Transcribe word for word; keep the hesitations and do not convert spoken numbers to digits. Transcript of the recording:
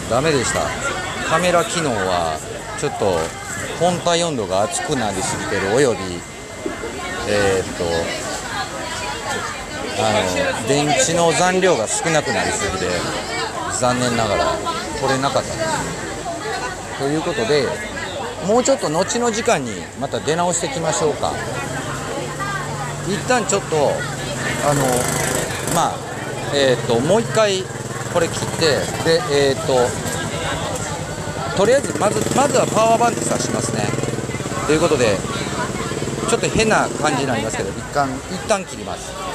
ダメでした。カメラ機能はちょっと本体温度が熱くなりすぎてるおよびえー、っとあの電池の残量が少なくなりすぎて残念ながら撮れなかったです。ということでもうちょっと後の時間にまた出直していきましょうか。一旦ちょっとあのまあえー、っともう一回これ切ってでえー、っととりあえずまずまずはパワーバンク挿しますね。ということでちょっと変な感じになりますけど一旦一旦切ります。